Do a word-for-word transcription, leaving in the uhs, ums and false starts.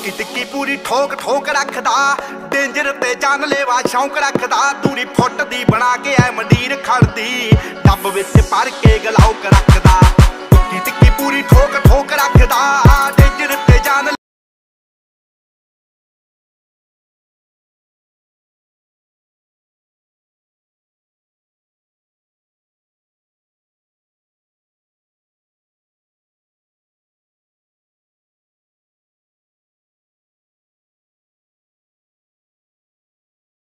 ਟਿੱਕੀ ਟਿੱਕੀ ਪੂਰੀ ਠੋਕ ਠੋਕ ਰੱਖਦਾ ਡੇਂਜਰ ਤੇ ਜਾਨਲੇਵਾ ਸ਼ੌਂਕ ਰੱਖਦਾ ਦੂਰੀ ਫੁੱਟ ਦੀ ਬਣਾ ਕੇ ਐ ਮੰਡੀਰ ਖੜਦੀ ਡੱਬ ਵਿੱਚ ਭਰ ਕੇ ਗਲਾਉਕ ਰੱਖਦਾ ਟਿੱਕੀ ਟਿੱਕੀ ਪੂਰੀ ਠੋਕ ਠੋਕ ਰੱਖਦਾ